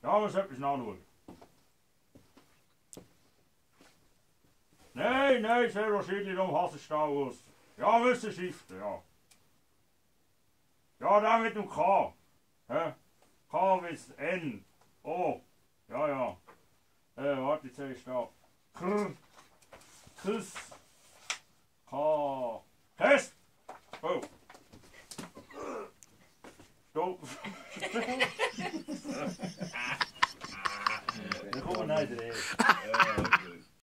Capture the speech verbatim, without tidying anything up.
Ja, muss etwas nachschauen. Nein, nein, sehr wahrscheinlich um Hasenstall aus. Ja, müssen shiften, ja. Ja, der mit dem K. Hä? K bis N. O. Ja, ja. Äh, warte, jetzt ist da. Krr. Kuss. K. Test! Oh. Stopp. Wir kommen nicht rein.